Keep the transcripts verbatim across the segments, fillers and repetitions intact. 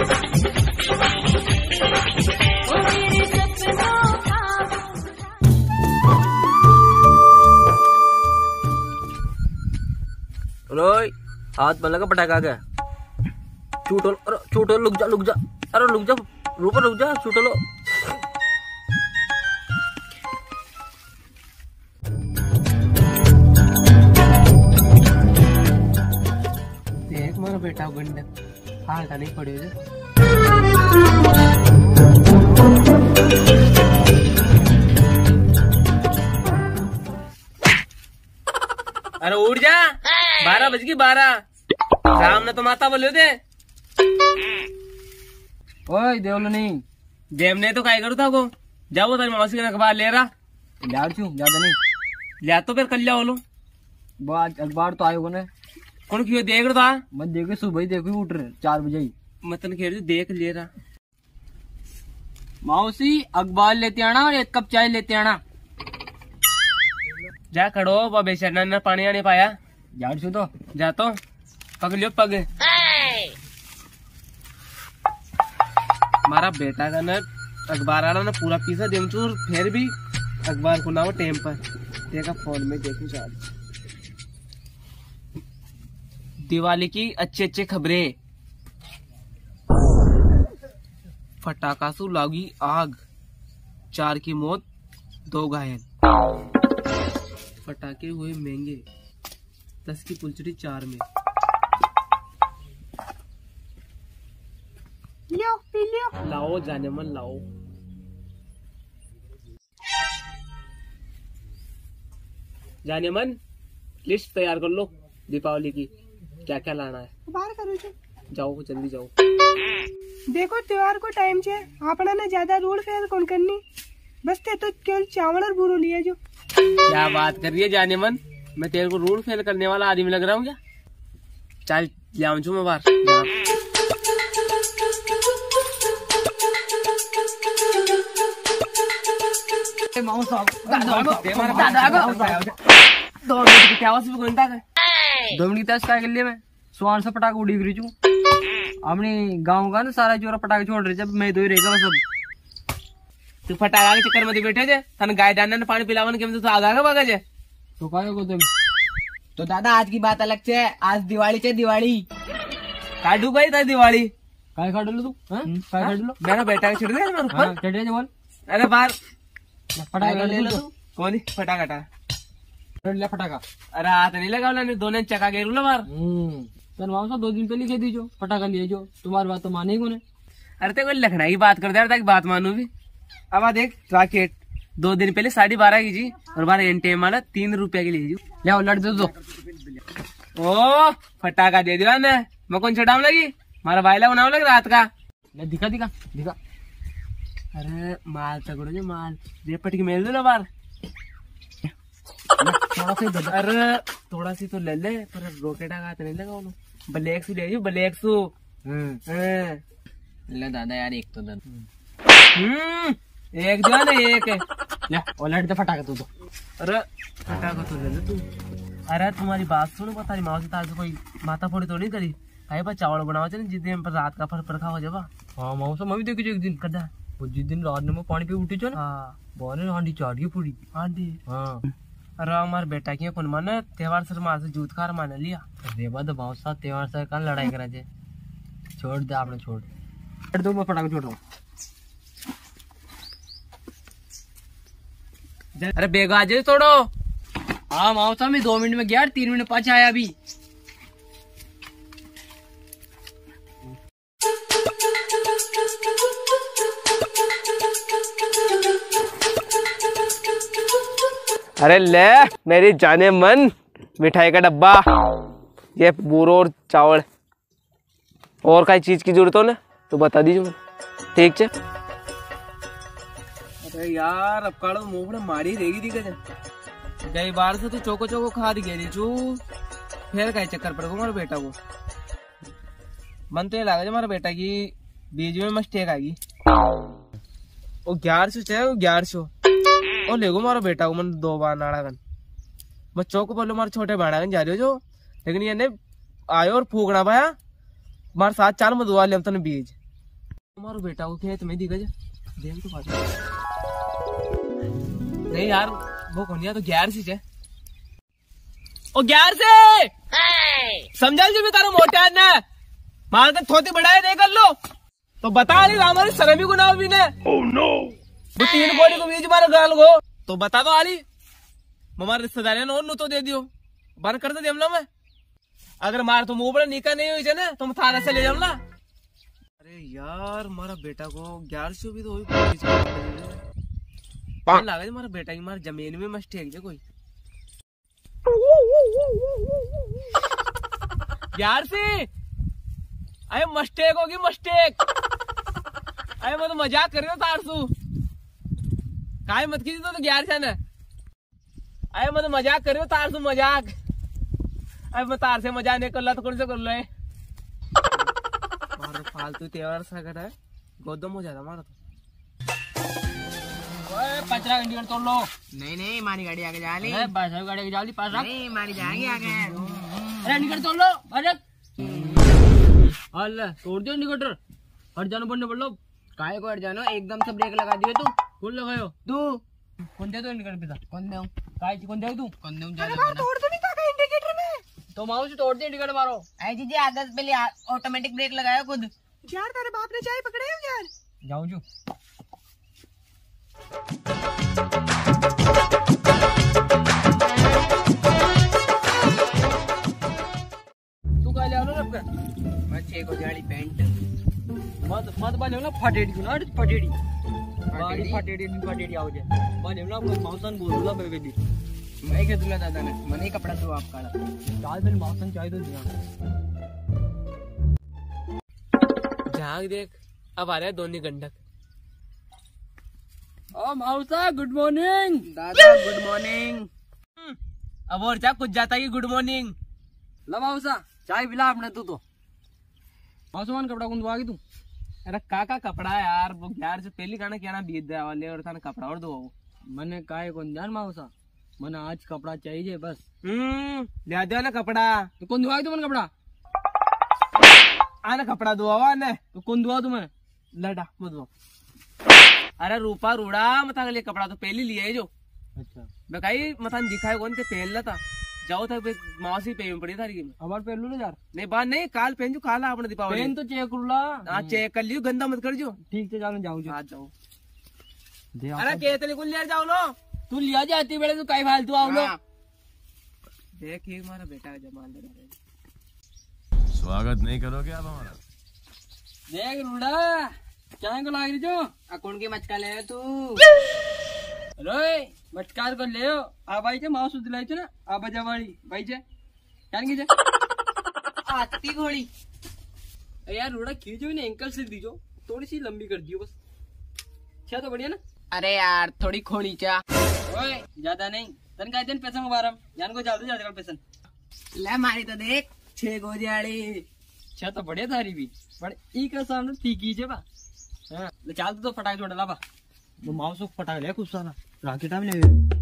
रोय हाथ में लगा पटाखा का छूटो। अरे छूटो, लुक जा लुक जा, अरे लुक जा, रुको रुक जा, छूटो लो। देख मारो बेटा गंडक हाल का नहीं पड़े। अरे उठ जा, बारह बज गई बारह। राम ने तो माता बोले थे। ओए देवलो नहीं देव ने तो काय करू था को जाओ तारी मौसी का अखबार ले रहा लाड़ छू ज्यादा नहीं लिया तो फिर कल जाओ लो। वो आज अखबार तो आयो ने कौन क्यों देख रहा था? मैं देखे सुबह ही देखो उठ रहे चार बजे ही। मतन खेल देख ले रहा। मौसी अखबार लेते आना और एक कप चाय लेते आना। जा खड़ो बेचारा ने पानी आने पाया। झाड़ छू तो जा तो पग लियो पग। हमारा बेटा का न अखबार वाला ना पूरा पीसा देम चूर फिर भी अखबार खुला हो टेम पर देखा फोन में देखू चाल। दिवाली की अच्छी अच्छी खबरें। फटाकासु लागी आग, चार की मौत दो घायल। फटाके हुए महंगे, दस की पुलचड़ी चार में। लियो पी लियो। लाओ जाने मन लाओ। जाने मन लिस्ट तैयार कर लो दीपावली की, क्या क्या लाना है। बाहर करो छे। जाओ जल्दी जाओ। देखो त्योहार को टाइम छे, आपना ने ज्यादा रोड फेयर कौन करनी। बस ते तो केवल चावल और बूरो लिया जो। क्या बात कर रही है जाने मन, मैं तेरे को रोड फेल करने वाला आदमी लग रहा हूँ क्या? चल ले आऊँ छू मैं बाहर। दो मिनट की क्या दो मिनट की तेज क्या कर लिया मैं सुहान से पटाखा उड़ी रही हूँ। अपनी गाँव का ना सारा जोरा पटाखे छोड़ रहे जब मैं दो ही रहेगा सब। तू फटाका के चक्कर में बैठे थे तन गाय डालने ने पानी पिलावन के तो आगा का भागा जे तो काय को तुम तो दादा आज की बात अलग छे, आज दिवाली छे दिवाली। काटू भाई था दिवाली काय काट लो तू हां काय काट लो मेरा बेटा छिड़ दे मेरे ऊपर। चढ़ जा बोल। अरे बाहर पटाखा ले लो। कौन फटाका टा ले फटाखा। अरे हाथ नहीं लगा वाला दोनों चका के रूला बाहर। हम्म तन वापस दो दिन पहले कह दीजो पटाखा लिए जो तुम्हारी बात तो माने ही कोने। अरे तेरे को लखना की बात कर दे ताकि बात मानू भी। अब आ देख रॉकेट दो दिन पहले साढ़े बारह की जी और बारह एन टी एम वाला तीन रुपया के लिए ले लड़ दे दो। ओ फटाका दे दिया मैं मैं कौन छटाऊ लगी मारा भाईला बनाऊ लग रात का। ले दिखा दिखा दिखा। अरे माल तगड़ो जो माल रेपट की मेल दो ना बार। थोड़ा सा अरे थोड़ा सी तो ले ले पर रॉकेट का नहीं लगा वो ब्लैक सू ले ब्लैक सू। ले दादा यार एक तो दन हम्म एक जो है ना एक है। ले और लड़ दे फटाखा तू तो। अरे फटाखा तो ले ले तू। अरे तुम्हारी बात सुनो पता नहीं माँ से ताज कोई माता फोड़ी तो नहीं करी भाई बा चावल बनावा चले जिस दिन पर रात का फर पर खावा जब। हाँ मौसम मैं भी देखी एक दिन कदा वो जिस दिन रात में पानी पे उठी जो ना हाँ बोले हांडी चाट गई पूरी हांडी। हाँ अरे हमारे बेटा की कौन माने त्योहार सर मार से जूत खार मान लिया। देवा तो बहुत सा त्योहार से कल लड़ाई करा जे छोड़ दे आपने छोड़ छोड़ दो मैं फटाखा छोड़ रहा हूँ। अरे बेगा आ जाए तोड़ो। हाँ मौसा में दो मिनट में गया तीन मिनट पाँच आया अभी। अरे ले मेरी जाने मन मिठाई का डब्बा ये बूरो और चावल और कई चीज की जरूरत हो ना तो बता दीजिए ठीक है। अरे यार अब काड़ो मुंह में मारी रहेगी दिक्कत गई बार से तो चौको चौको खा दी गई चू फिर कई चक्कर पड़ गो हमारे बेटा को। मन तो ये लगा हमारा बेटा की बीज में मिस्टेक आएगी। वो ग्यारह सौ चाहे वो ग्यारह सौ और ले गो मारो बेटा को मन दो बार नाड़ागन बच्चों को बोलो मारे छोटे भाड़ागन जा रहे हो जो लेकिन ये ने आयो और फूकना भाया मारे साथ चार में दुआ ले तने बीज तुम्हारो बेटा को खेत में दिखा जा देख तो बात नहीं यार वो कौन तो ग्यारह सी है ओ ग्यारह से समझा जी भी तारो मोटा है ना मार के थोती बढ़ाए नहीं कर लो तो बता रही हमारी शर्मी को ना भी ने oh, no. वो तीन कोड़ी को बीच मारो गाल को तो बता दो आली हमारे रिश्तेदार ने और तो दे दियो बंद कर दे देमला में अगर मार तो मुंह पर निका नहीं हुई ना तुम थाना से ले जामला अरे यार मारा बेटा को ग्यारह सौ भी तो लगा मारा बेटा की मारा जमीन में मिस्टेक है कोई ग्यारह से अरे मिस्टेक होगी मिस्टेक अरे मैं तो मजाक कर रही हूँ तारसू काय मत कीजिए तो, तो ग्यारह से ना अरे मैं तो मजाक कर रही हूँ तारसू मजाक अरे मैं तार से मजाक नहीं कर ला तो कौन से कर लो और फालतू त्योहार सा कर है गोदम हो जाता हमारा तो पचरा गंडी कर तोड़ लो नहीं नहीं हमारी गाड़ी आगे जा ली बस गाड़ी आगे जा ली पास नहीं हमारी जाएगी आगे अरे निकट तोड़ लो अरे अल्लाह तोड़ दियो निकटर हट जानो पड़ने पड़ लो काहे को हट जानो एकदम से ब्रेक लगा दिए तू कौन लगायो तू कौन दे दो निकट पिता कौन दे काय कौन दे तू कौन दे ज्यादा तोड़ तो नहीं था इंडिकेटर में तो माऊ से तोड़ दे टिकट मारो आई जी आदत पहले ऑटोमेटिक ब्रेक लगाया खुद यार तेरे बाप ने चाय पकड़े हो यार जाऊं जो तू काय ले आलो ना अपना मैं छे को जाली पैंट मत मत बाले ना फटेड़ी को ना फटेड़ी बाड़ी फटेड़ी नहीं फटेड़ी आओ जे बाले ना अपना मौसन बोलला बेबे दी मैं के तुला दादा ने मने कपड़ा तो आप काला दाल बिन मौसन चाहिए तो दिया झाग देख अब आ रहा है दोनों गंडक ओ मौसा गुड मॉर्निंग दादा गुड मॉर्निंग अब और क्या कुछ जाता है गुड मॉर्निंग ला मौसा चाय पिला आपने तू तो मौसमान कपड़ा कौन दुआ तू अरे काका कपड़ा यार वो यार से पहली गाना क्या ना बीत दे वाले और था कपड़ा और दो मने काय कौन जान मौसा मने आज कपड़ा चाहिए बस हम्म ले दे ना कपड़ा तो कौन दुआ तू मन कपड़ा आना कपड़ा दुआ ने तो कौन दुआ तुम्हें लड़ा मुझो अरे रूपा रूड़ा मता लिए कपड़ा तो पहले लिए है जो अच्छा बेकाई मता दिखाए कौन ते पहन ला था जाओ था मासी पे पड़ी था हमार पहन लो यार नहीं बात नहीं काल पहन जो काला आपने दीपावली पहन तो चेक कुल्ला हाँ चेक कर लियो गंदा मत कर जो ठीक से जाने जाऊं जो आज जाओ दे अरे केतली कुल लिया जाओ लो तू लिया जाती बेड़े तू काई फालतू आओ लो देख ये हमारा बेटा जमान दे स्वागत नहीं करोगे आप हमारा देख रूड़ा क्या को लाग रही जो अकाउंट की मचका ले तू रोय मटकार को ले आ भाई जे माउस दिलाई छे ना आ बजावाड़ी भाई जे जान की जे आती घोड़ी यार रूड़ा खींचो ने एंकल से दीजो थोड़ी सी लंबी कर दियो बस क्या तो बढ़िया ना अरे यार थोड़ी खोली चा ओए ज्यादा नहीं तन का दिन पैसा मुबारक जान को जल्दी ज्यादा पैसा ले मारी तो देख छे गोजाड़ी अच्छा तो बढ़िया थारी भी पर ई का सामने तीखी छे बा हां ले चाल तो फटाक छोड़ ला बा वो माउस को फटाक ले कुछ साला राकेट में ले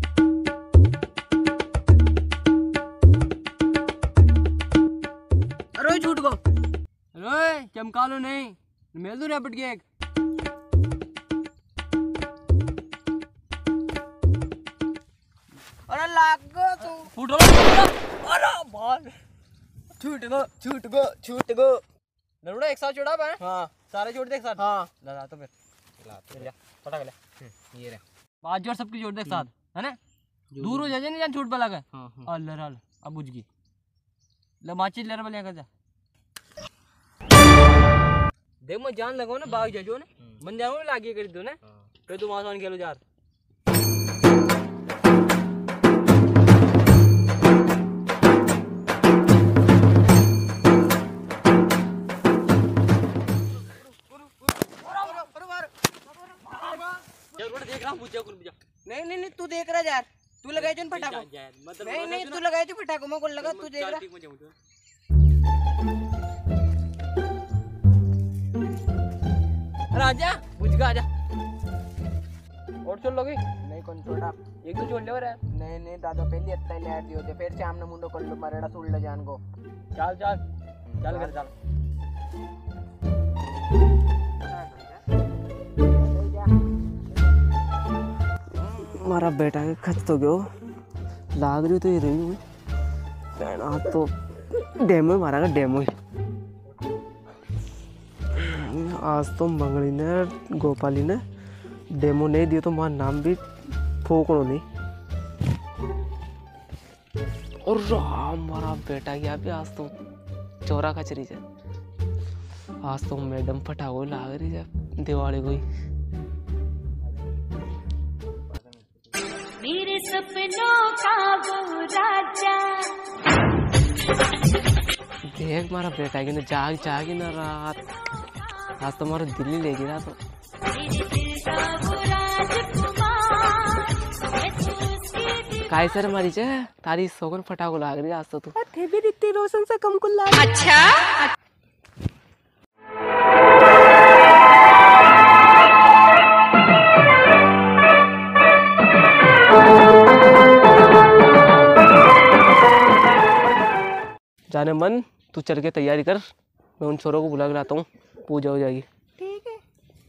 अरे झूठ को अरे चमका लो नहीं मेल दो रैपिड केक अरे लाग गो तू फुट रहा अरे बाल छूट गो छूट गो छूट गो नरुड़ा एक साथ छोड़ा बा हाँ सारे छोड़ दे एक साथ हाँ लगा तो फिर ले जा फटाक ले ये रहा बात जोड़ सबकी जोड़ दे एक साथ है ना दूर हो जाए नहीं जान छूट पे लगा हाँ हाँ अल्लाह अल्लाह अब बुझ गई ले माची ले रहा कर जा देख मैं जान लगाओ ना बाग जा जो ना मन जाओ लागे कर दो ना फिर तुम आसान खेलो यार नहीं नहीं नहीं तू देख रहा यार तू लगाए जो फटाको नहीं नहीं तू लगाए जो फटाको मैं कौन लगा तू देख रहा राजा बुझ गया आजा और छोड़ लोगे नहीं कौन छोड़ा एक दो छोड़ ले रहा है नहीं नहीं दादा पहले इतना ले दियो थे फिर सामने मुंडो कर लो मरेड़ा सुल ले जान को चल चल चल कर चल मारा बेटा के खच तो गयो लाग रही तो ये रही हूँ आज तो डेमो ही मारा डेमो ही। आज तो मंगली ने गोपाली ने डेमो नहीं दिया तो मार नाम भी फोकड़ो नहीं। और हमारा बेटा गया भी आज तो चोरा कचरी जा। आज तो मैडम फटाको लाग रही जा दिवाली को ही। मेरे सपनों का वो राजा देख मारा बेटा की ना जाग जागी ना रात आज तो मारा दिल्ली ले गिरा तो काय सर मारी चे तारी सोगन फटाको लाग रही आज तो तू थे भी ऋतिक रोशन से कम कुल लाग। अच्छा जाने मन तू चल के तैयारी कर मैं उन छोरों को बुला के लाता हूँ पूजा हो जाएगी। ठीक है।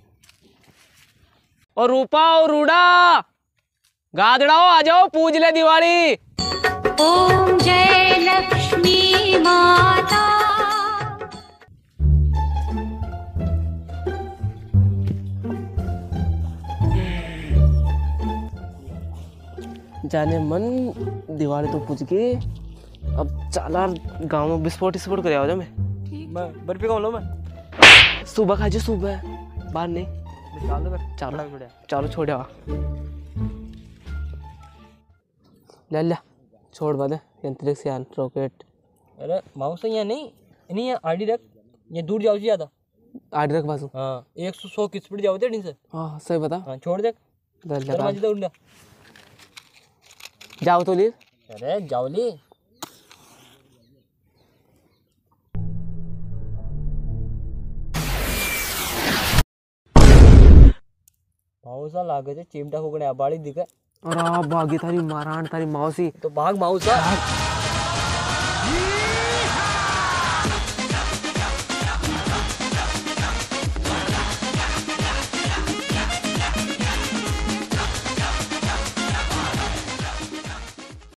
और रूपा और रूडा गादड़ाओ आ जाओ पूज ले दिवाली। ओम जय लक्ष्मी माता। जाने मन दिवाली तो पूज के अब चाला गांव में विस्फोट विस्फोट कर जा मैं बर्फी कौन लो मैं सुबह खा जो सुबह बाहर नहीं चलो चलो चलो छोड़ ले ले छोड़ बाद अंतरिक्ष यान रॉकेट। अरे माउस यहाँ नहीं नहीं है आड़ी रख ये दूर जाओ ज्यादा आड़ी रख बाजू। हाँ एक सौ सौ की स्पीड जाओ थे से। हाँ सही बता। हाँ छोड़ दे दरवाजे दौड़ लिया जाओ तो लीव। अरे जाओ ली माउसा लागे थे चिमटा फूकने बाड़ी दिखे। और भागी तारी मारान तारी मौसी तो भाग माउसा।